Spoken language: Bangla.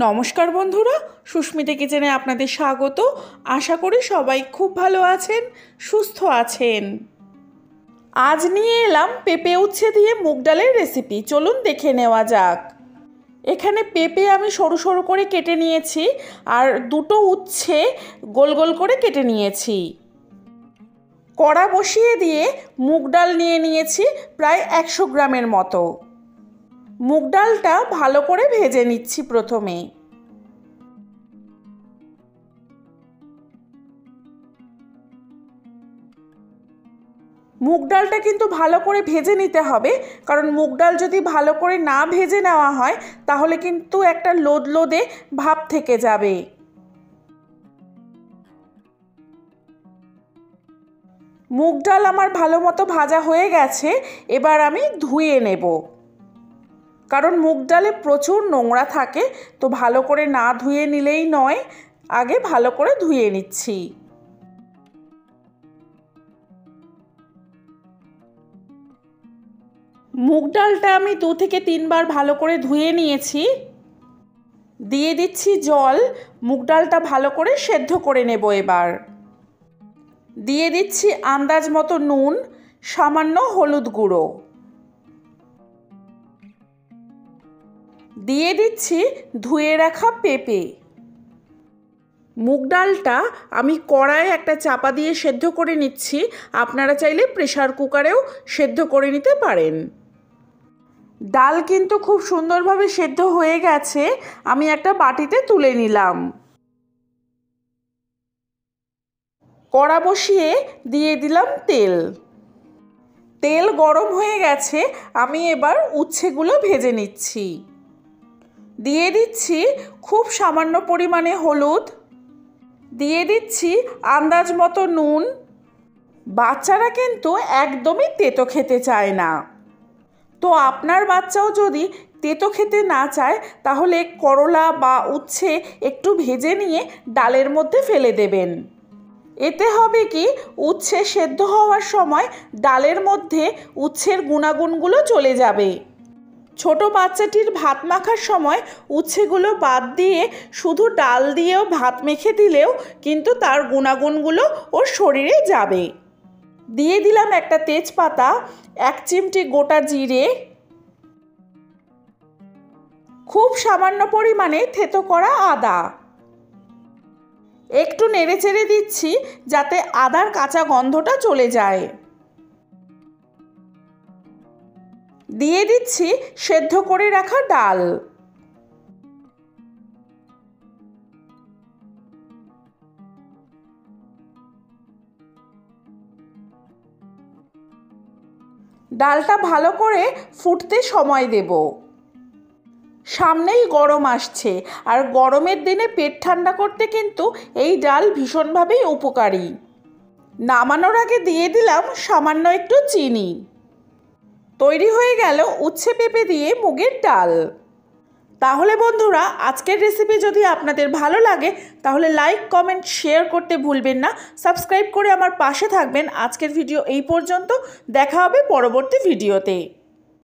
নমস্কার বন্ধুরা, সুস্মিতা কিচেনে আপনাদের স্বাগত। আশা করি সবাই খুব ভালো আছেন, সুস্থ আছেন। আজ নিয়ে এলাম পেঁপে উচ্ছে দিয়ে মুগ ডালের রেসিপি। চলুন দেখে নেওয়া যাক। এখানে পেঁপে আমি সরু সরু করে কেটে নিয়েছি আর দুটো উচ্ছে গোল গোল করে কেটে নিয়েছি। কড়া বসিয়ে দিয়ে মুগ ডাল নিয়ে নিয়েছি প্রায় 100 গ্রামের মতো। মুগ ডালটা ভালো করে ভেজে নিচ্ছি প্রথমে। মুগ ডালটা কিন্তু ভালো করে ভেজে নিতে হবে, কারণ মুগ ডাল যদি ভালো করে না ভেজে নেওয়া হয় তাহলে কিন্তু একটা লোদ লোদে ভাব থেকে যাবে। মুগ ডাল আমার ভালো মতো ভাজা হয়ে গেছে, এবার আমি ধুয়ে নেব, কারণ মুগ ডালে প্রচুর নোংরা থাকে, তো ভালো করে না ধুয়ে নিলেই নয়। আগে ভালো করে ধুয়ে নিচ্ছি। মুগ ডালটা আমি 2 থেকে 3 বার ভালো করে ধুয়ে নিয়েছি। দিয়ে দিচ্ছি জল। মুগ ডালটা ভালো করে সেদ্ধ করে নেব। এবার দিয়ে দিচ্ছি আন্দাজ মতো নুন, সামান্য হলুদ গুঁড়ো, দিয়ে দিচ্ছি ধুয়ে রাখা পেঁপে। মুগ ডালটা আমি কড়াইয়ে একটা চাপা দিয়ে সেদ্ধ করে নিচ্ছি। আপনারা চাইলে প্রেসার কুকারেও সেদ্ধ করে নিতে পারেন। ডাল কিন্তু খুব সুন্দরভাবে সেদ্ধ হয়ে গেছে। আমি একটা বাটিতে তুলে নিলাম। কড়া বসিয়ে দিয়ে দিলাম তেল। তেল গরম হয়ে গেছে, আমি এবার উচ্ছেগুলো ভেজে নিচ্ছি। দিয়ে দিচ্ছি খুব সামান্য পরিমাণে হলুদ, দিয়ে দিচ্ছি আন্দাজ মতো নুন। বাচ্চারা কিন্তু একদমই তেতো খেতে চায় না, তো আপনার বাচ্চাও যদি তেতো খেতে না চায় তাহলে করলা বা উচ্ছে একটু ভেজে নিয়ে ডালের মধ্যে ফেলে দেবেন। এতে হবে কি, উচ্ছে সেদ্ধ হওয়ার সময় ডালের মধ্যে উচ্ছের গুণাগুণগুলো চলে যাবে। ছোট বাচ্চাটির ভাত মাখার সময় উচ্ছেগুলো বাদ দিয়ে শুধু ডাল দিয়েও ভাত মেখে দিলেও কিন্তু তার গুণাগুণগুলো ওর শরীরে যাবে। দিয়ে দিলাম একটা তেজপাতা, 1 চিমটি গোটা জিরে, খুব সামান্য পরিমাণে থেতো করা আদা। একটু নেড়েচেড়ে দিচ্ছি যাতে আদার কাঁচা গন্ধটা চলে যায়। দিয়ে দিচ্ছি সেদ্ধ করে রাখা ডাল। ডালটা ভালো করে ফুটতে সময় দেব। সামনেই গরম আসছে, আর গরমের দিনে পেট ঠান্ডা করতে কিন্তু এই ডাল ভীষণভাবেই উপকারী। নামানোর আগে দিয়ে দিলাম সামান্য একটু চিনি। তৈরি হয়ে গেল উচ্ছে পেঁপে দিয়ে মুগের ডাল। তাহলে বন্ধুরা, আজকের রেসিপি যদি আপনাদের ভালো লাগে তাহলে লাইক, কমেন্ট, শেয়ার করতে ভুলবেন না। সাবস্ক্রাইব করে আমার পাশে থাকবেন। আজকের ভিডিও এই পর্যন্ত, দেখা হবে পরবর্তী ভিডিওতে।